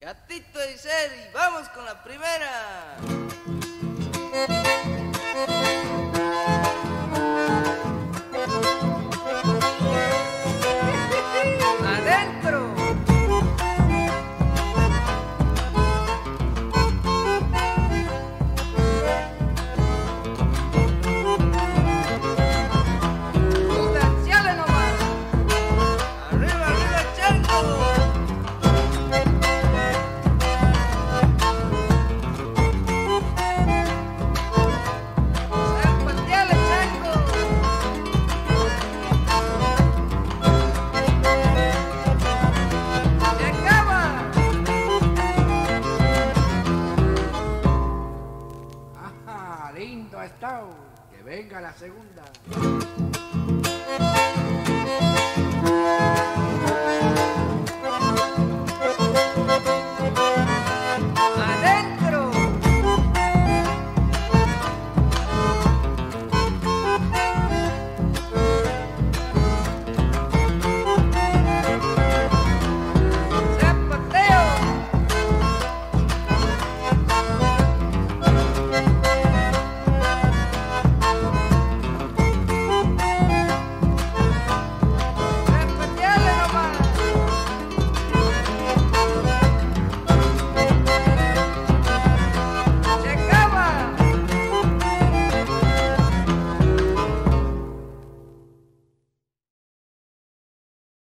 Gatito y Seri, vamos con la primera. ¡Adentro! ¡Potenciales nomás! ¡Arriba, arriba, Chango! Lindo ha estado, que venga la segunda.